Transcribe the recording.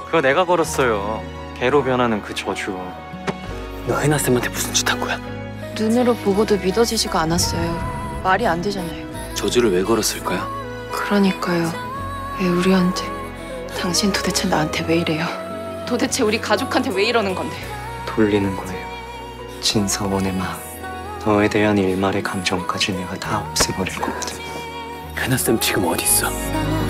그거 내가 걸었어요. 개로 변하는 그 저주. 너 해나쌤한테 무슨 짓 한 거야? 눈으로 보고도 믿어지지가 않았어요. 말이 안 되잖아요. 저주를 왜 걸었을까요? 그러니까요. 왜 우리한테? 당신 도대체 나한테 왜 이래요? 도대체 우리 가족한테 왜 이러는 건데? 돌리는 거예요. 진서원의 마음. 너에 대한 일말의 감정까지 내가 다 없애버릴 거거든. 해나쌤 지금 어디 있어?